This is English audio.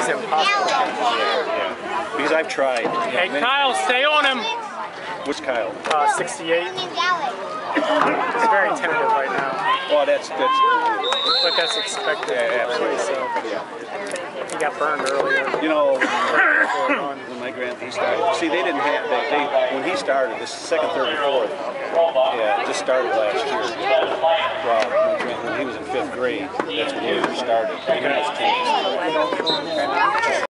It's impossible. Yeah. Because I've tried. Hey, Kyle, stay on him. Which Kyle? 68. He's very tentative right now. Well, that's But that's expected. yeah, absolutely. So Yeah. he got burned earlier. You know, when my he started. See, they didn't have they when he started. This second, third, and fourth. Yeah, just started last year. Well, when he was in 5th grade, that's when he started. He was 10.